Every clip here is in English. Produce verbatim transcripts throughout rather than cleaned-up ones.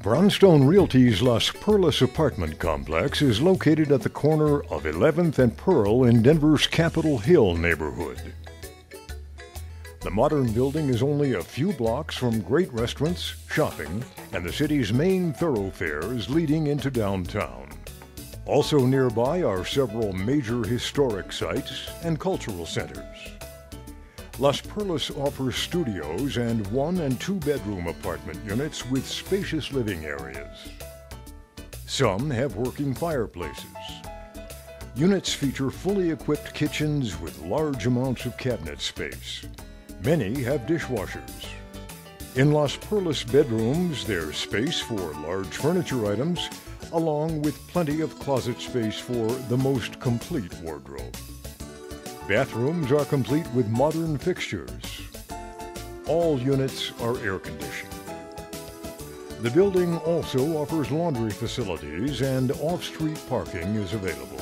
Brownstone Realty's Las Perlas apartment complex is located at the corner of eleventh and Pearl in Denver's Capitol Hill neighborhood. The modern building is only a few blocks from great restaurants, shopping, and the city's main thoroughfares leading into downtown. Also nearby are several major historic sites and cultural centers. Las Perlas offers studios and one and two bedroom apartment units with spacious living areas. Some have working fireplaces. Units feature fully equipped kitchens with large amounts of cabinet space. Many have dishwashers. In Las Perlas bedrooms, there's space for large furniture items, along with plenty of closet space for the most complete wardrobe. Bathrooms are complete with modern fixtures. All units are air-conditioned. The building also offers laundry facilities and off-street parking is available.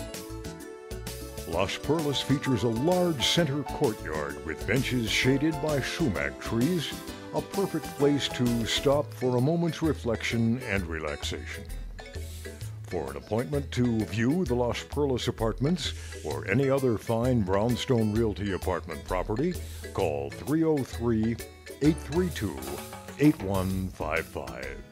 Las Perlas features a large center courtyard with benches shaded by sumac trees, a perfect place to stop for a moment's reflection and relaxation. For an appointment to view the Las Perlas apartments or any other fine Brownstone Realty apartment property, call three oh three, eight three two, eight one five five.